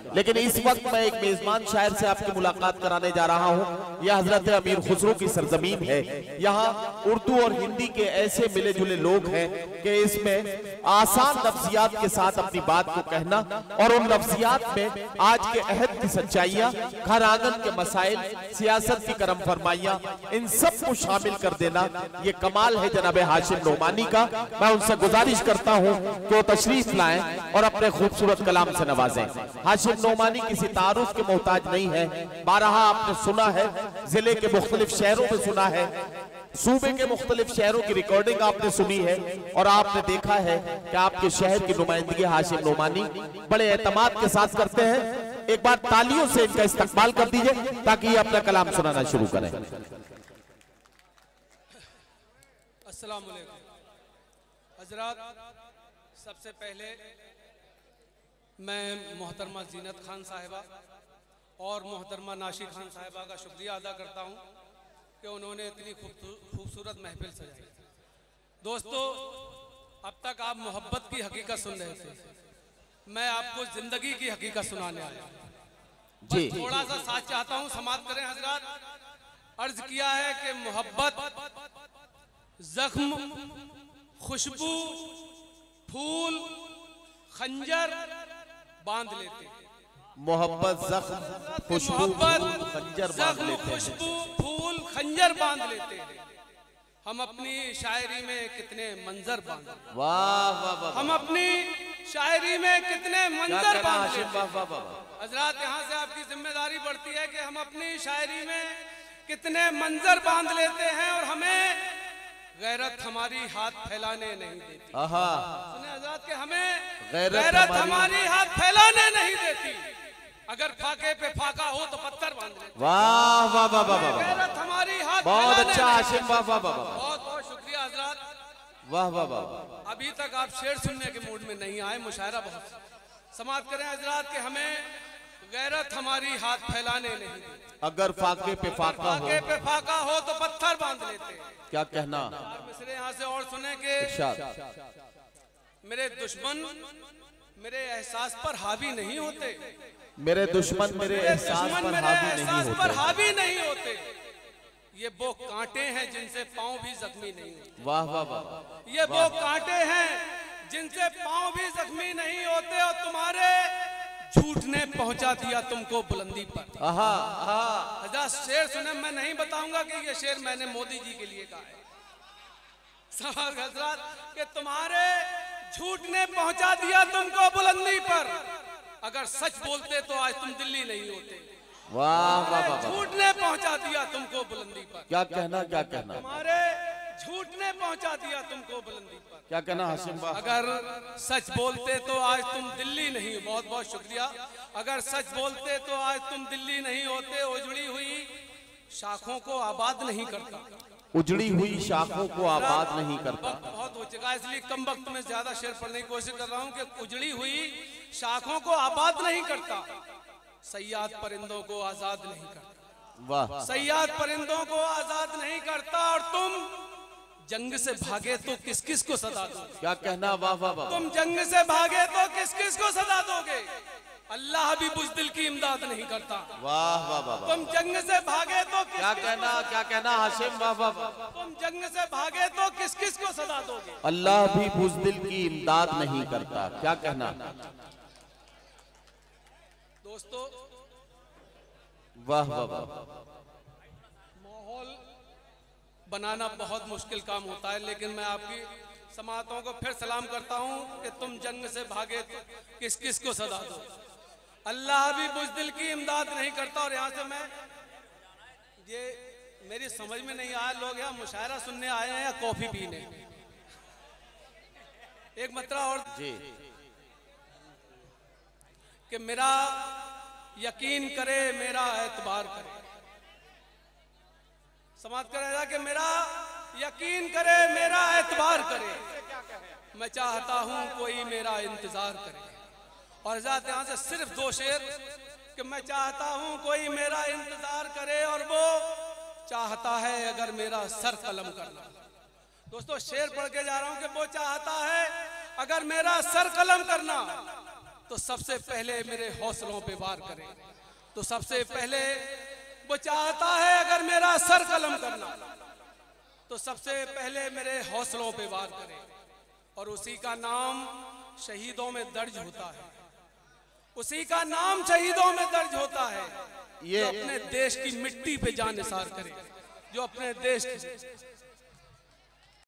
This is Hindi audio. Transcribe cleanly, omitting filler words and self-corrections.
लेकिन इस वक्त मैं एक मेजबान शायर से आपकी मुलाकात कराने जा रहा हूँ। यह हजरत अमीर खुसरो की सरजमीन है। यहाँ उर्दू और हिंदी के ऐसे मिले जुले लोग हैं कि इसमें आसान लफ्जियात के साथ अपनी बात को कहना और उन लफ्जियात में आज के अहद की सच्चाइयाँ, घर आंगन के मसाइल, सियासत की करम फरमाइयाँ, इन सब को शामिल कर देना, ये कमाल है जनाब हाशिम नोमानी का। मैं उनसे गुजारिश करता हूँ कि वो तशरीफ लाएं और अपने खूबसूरत कलाम से नवाजें। हाशिम नोमानी किसी तारुफ के मोहताज नहीं है। बारहा आपने सुना है, जिले के मुख्तलिफ शहरों में सुना है, सूबे के मुख्तलिफ शहरों की रिकॉर्डिंग आपने सुनी है और आपने देखा है कि आपके शहर की नुमाइंदगी हाशिम नोमानी बड़े एतमाद के साथ करते हैं। एक बार तालियों से इनका इस्तकबाल कर दीजिए ताकि ये अपना कलाम सुनाना शुरू करें। अस्सलाम वालेकुम हजरात, सबसे पहले मैं मोहतरमा जीनत खान साहिबा और मोहतरमा नाशी खान साहिबा का शुक्रिया अदा करता हूँ कि उन्होंने इतनी खूबसूरत महफिल सजाई। दोस्तों, अब तक आप मोहब्बत की हकीकत सुन रहे थे, मैं आपको जिंदगी की हकीकत सुनाने आया जी। थोड़ा सा साथ चाहता हूँ, समाप्त करें हजरात। अर्ज किया है कि मोहब्बत जख्म, खुशबू, फूल, खंजर बांध लेते हैं। मोहब्बत जख्म, खुशबू, खंजर बांध लेते हैं। खुशबू, फूल, खंजर बांध लेते हैं। हम अपनी शायरी में कितने मंजर बांध, वाह वाह वाह, हम अपनी शायरी में कितने मंजर बांध लेते हैं। हजरात, यहाँ से आपकी जिम्मेदारी बढ़ती है कि हम अपनी शायरी में कितने मंजर बांध लेते हैं और हमें गैरत हमारी हाथ फैलाने नहीं देती। सुने हजरात के हमें गैरत हमारी हाथ फैलाने नहीं देती। अगर फाके पे फाका हो तो पत्थर बांध लेते। वाह वाह वाह वाह, गैरत हमारी हाथ बहुत अच्छा हाशिम, वाह वाह वाह, बहुत बहुत शुक्रिया हजरात। वाह वाह वाह। अभी तक आप शेर सुनने के मूड में नहीं आए, मुशायरा बहुत। समाप्त करें हजरात के हमें गैरत हमारी हाथ फैलाने नहीं देती। अगर फाके पे फाका हो तो पत्थर बांध लेते हैं। क्या कहना। मिसरे यहाँ से और सुने के मेरे दुश्मन मेरे एहसास पर हावी नहीं होते। मेरे दुश्मन मेरे एहसास पर हावी नहीं होते। ये वो कांटे हैं जिनसे पाँव भी जख्मी नहीं होते। वाह वाह वाह। ये वो कांटे हैं जिनसे पाँव भी जख्मी नहीं होते और तुम्हारे झूठ ने पहुंचा दिया तुमको बुलंदी पर। हजरात, शेर सुने, मैं नहीं बताऊंगा कि ये शेर मैंने मोदी जी के लिए कहा है। सवाल हजरात कि तुम्हारे झूठ ने पहुंचा दिया तुमको बुलंदी पर। अगर सच बोलते तो आज तुम दिल्ली नहीं होते। वाह वाह वाह। झूठ ने पहुंचा दिया तुमको बुलंदी पर। क्या कहना, क्या कहना। तुम्हारे झूठ ने पहुंचा दिया तुमको बुलंदी पर। क्या कहना हाशिम भाई। अगर सच बोलते तो आज तुम दिल्ली नहीं। बहुत बहुत शुक्रिया। अगर सच बोलते तो आज तुम दिल्ली नहीं होते। उजड़ी हुई शाखों को आबाद नहीं करता। उजड़ी हुई शाखों को आबाद नहीं करता। बहुत हो चुका, इसलिए कम वक्त में ज्यादा शेर पढ़ने की कोशिश कर रहा हूँ कि उजड़ी हुई शाखों को आबाद नहीं करता, सयाद परिंदों को आजाद नहीं करता। वाह। सयाद परिंदों को आजाद नहीं करता और तुम जंग से भागे तो किस किस को सदा दोगे। क्या कहना, वाह वाह वाह। तुम जंग से भागे तो किस किस को सदा दोगे। अल्लाह भी बुज़दिल की इमदाद नहीं करता। वाह वाह वाह। तुम जंग से भागे तो क्या कहना, क्या कहना हाशिम, वाह वाह वाह। तुम जंग से भागे तो किस किस को सदा दोगे। अल्लाह भी बुज़दिल की इमदाद नहीं करता। क्या कहना। दोस्तों, वाह वाह वाह। माहौल बनाना बहुत मुश्किल काम होता है, लेकिन मैं आपकी समातों को फिर सलाम करता हूँ कि तुम जंग से भागे तो किस किस को सदा दो। अल्लाह भी बुज़दिल की इमदाद नहीं करता। और यहाँ से मैं ये मेरी समझ में नहीं आया, लोग यहाँ मुशायरा सुनने आए हैं या कॉफी पीने। एक मतरा और जी कि मेरा यकीन करे, मेरा एतबार करे। समाप्त करेगा कि मेरा यकीन करे, मेरा एतबार करे। मैं चाहता हूं कोई मेरा इंतजार करे। और यहाँ से सिर्फ दो शेर कि मैं चाहता हूं कोई मेरा इंतजार करे और वो चाहता है अगर मेरा सर कलम करना। दोस्तों, शेर पढ़ के जा रहा हूं कि वो चाहता है अगर मेरा सर कलम करना। तो सबसे पहले मेरे हौसलों पे वार करे। तो सबसे पहले वो चाहता है अगर मेरा सर कलम करना, तो सबसे पहले मेरे हौसलों पे वार करे। और उसी का नाम शहीदों में दर्ज होता है, उसी का नाम शहीदों में दर्ज होता है, जो अपने देश की मिट्टी पे जान निसार करे, जो अपने देश